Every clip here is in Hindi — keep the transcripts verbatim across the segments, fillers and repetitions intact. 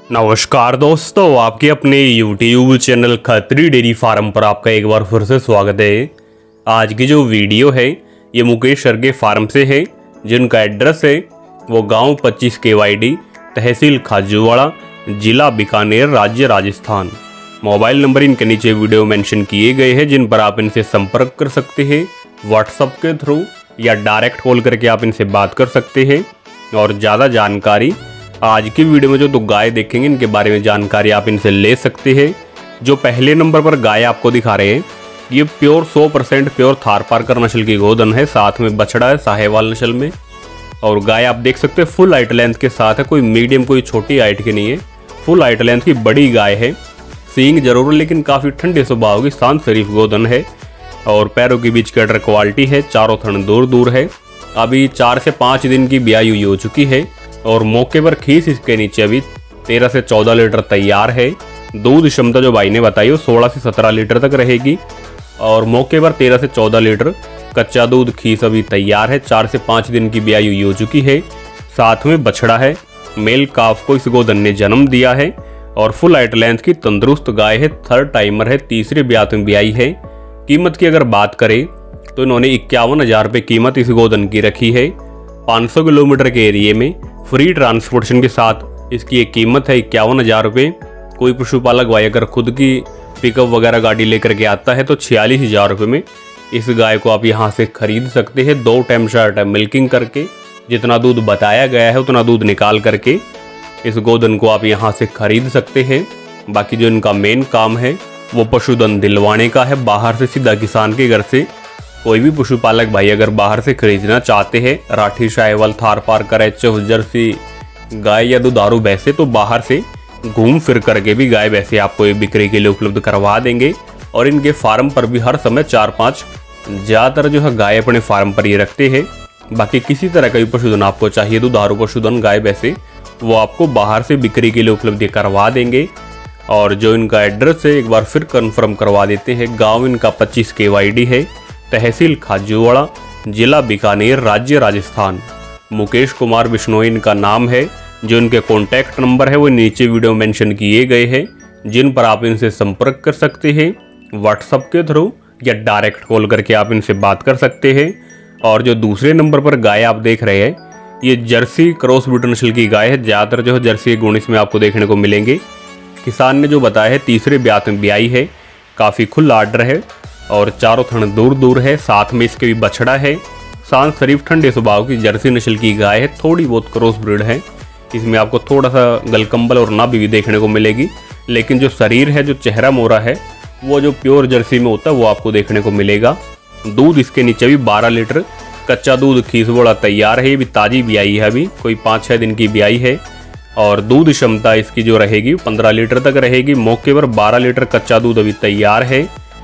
नमस्कार दोस्तों, आपके अपने YouTube channel Khatri dairy farm पर आपका एक बार फिर से स्वागत है। आज की जो वीडियो है ये मुकेश सर के फार्म से है, जिनका एड्रेस है वो गांव पच्चीस के वाई डी, तहसील खाजूवाड़ा, जिला बीकानेर, राज्य राजस्थान। मोबाइल नंबर इनके नीचे वीडियो मेंशन किए गए हैं, जिन पर आप इनसे संपर्क कर सकते हैं व्हाट्सएप के थ्रू या डायरेक्ट कॉल करके आप इनसे बात कर सकते हैं। और ज़्यादा जानकारी आज की वीडियो में जो दो गाय देखेंगे इनके बारे में जानकारी आप इनसे ले सकते हैं। जो पहले नंबर पर गाय आपको दिखा रहे हैं ये प्योर सौ परसेंट प्योर थारपारकर नस्ल की गोधन है, साथ में बछड़ा है साहेवाल नस्ल में। और गाय आप देख सकते हैं फुल हाइट लेंथ के साथ है, कोई मीडियम कोई छोटी हाइट की नहीं है, फुल हाइट लेंथ की बड़ी गाय है। सींग जरूर लेकिन काफ़ी ठंडे स्वभाव की शांत शरीफ गोधन है। और पैरों के बीच की अडर क्वालिटी है, चारों थन दूर दूर है। अभी चार से पाँच दिन की ब्याई हुई हो चुकी है और मौके पर खीस इसके नीचे अभी तेरह से चौदह लीटर तैयार है। दूध क्षमता जो भाई ने बताई वो सोलह से सत्रह लीटर तक रहेगी और मौके पर तेरह से चौदह लीटर कच्चा दूध खीस अभी तैयार है। चार से पाँच दिन की ब्याई हुई हो चुकी है। साथ में बछड़ा है, मेल काफ को इस गोधन ने जन्म दिया है और फुल हाइट लेंथ की तंदुरुस्त गाय है। थर्ड टाइमर है, तीसरे ब्यात में ब्याई है। कीमत की अगर बात करें तो इन्होंने इक्यावन हजार रुपये कीमत इस गोधन की रखी है। पाँच सौ किलोमीटर के एरिए में फ्री ट्रांसपोर्टेशन के साथ इसकी एक कीमत है इक्यावन हजार रुपये। कोई पशुपालक भाई अगर खुद की पिकअप वगैरह गाड़ी लेकर के आता है तो छियालीस हजार रुपये में इस गाय को आप यहाँ से खरीद सकते हैं। दो टाइम चार टाइम मिल्किंग करके जितना दूध बताया गया है उतना दूध निकाल करके इस गोधन को आप यहाँ से खरीद सकते हैं। बाकी जो इनका मेन काम है वो पशुधन दिलवाने का है। बाहर से सीधा किसान के घर से कोई भी पशुपालक भाई अगर बाहर से खरीदना चाहते हैं Rathi, Sahiwal, Tharparkar, H F, Jersey गाय या दुधारू भैंसे तो बाहर से घूम फिर करके भी गाय भैंसे आपको ये बिक्री के लिए उपलब्ध करवा देंगे। और इनके फार्म पर भी हर समय चार पाँच ज़्यादातर जो है गाय अपने फार्म पर ये रखते हैं। बाकी किसी तरह का भी पशुधन आपको चाहिए, दुधारू पशुधन गाय भैंसे, वो आपको बाहर से बिक्री के लिए उपलब्ध करवा देंगे। और जो इनका एड्रेस है एक बार फिर कन्फर्म करवा देते हैं। गाँव इनका पच्चीस के वाई डी है, तहसील खाजूवाड़ा, जिला बीकानेर, राज्य राजस्थान। मुकेश कुमार बिश्नोई इनका नाम है। जो इनके कॉन्टैक्ट नंबर है वो नीचे वीडियो मेंशन किए गए हैं, जिन पर आप इनसे संपर्क कर सकते हैं व्हाट्सएप के थ्रू या डायरेक्ट कॉल करके आप इनसे बात कर सकते हैं। और जो दूसरे नंबर पर गाय आप देख रहे हैं ये जर्सी क्रॉस ब्रीड नस्ल की गाय है। ज़्यादातर जो है जर्सी गुण इसमें आपको देखने को मिलेंगे। किसान ने जो बताया है तीसरे ब्यात में ब्याई है, काफ़ी खुला आर्डर है और चारों थन दूर दूर है। साथ में इसके भी बछड़ा है। शांत शरीफ ठंडे स्वभाव की जर्सी नस्ल की गाय है, थोड़ी बहुत क्रॉस ब्रीड है। इसमें आपको थोड़ा सा गलकंबल और नाभि भी देखने को मिलेगी, लेकिन जो शरीर है, जो चेहरा मोरा है, वो जो प्योर जर्सी में होता है वो आपको देखने को मिलेगा। दूध इसके नीचे भी बारह लीटर कच्चा दूध खीस बोला तैयार है। ये भी ताज़ी ब्याई है, अभी कोई पाँच छः दिन की ब्याई है। और दूध क्षमता इसकी जो रहेगी पंद्रह लीटर तक रहेगी। मौके पर बारह लीटर कच्चा दूध अभी तैयार है।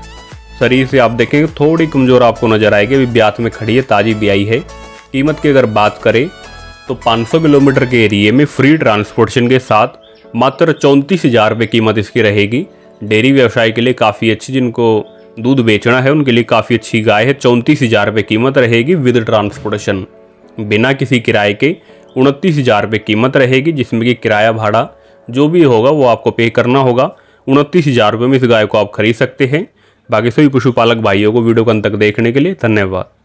शरीर से आप देखेंगे थोड़ी कमज़ोर आपको नजर आएगी, अभी ब्यात में खड़ी है, ताज़ी ब्याई है। कीमत की अगर बात करें तो पाँच सौ किलोमीटर के एरिए में फ्री ट्रांसपोर्टेशन के साथ मात्र चौंतीस हज़ार रुपये कीमत इसकी रहेगी। डेयरी व्यवसाय के लिए काफ़ी अच्छी, जिनको दूध बेचना है उनके लिए काफ़ी अच्छी गाय है। चौंतीस हज़ार रुपये कीमत रहेगी विद ट्रांसपोर्टेशन। बिना किसी किराए के उनतीस हज़ार रुपये कीमत रहेगी, जिसमें कि किराया भाड़ा जो भी होगा वो आपको पे करना होगा। उनतीस हज़ार रुपये में इस गाय को आप खरीद सकते हैं। बाकी सभी पशुपालक भाइयों को वीडियो को अंत तक देखने के लिए धन्यवाद।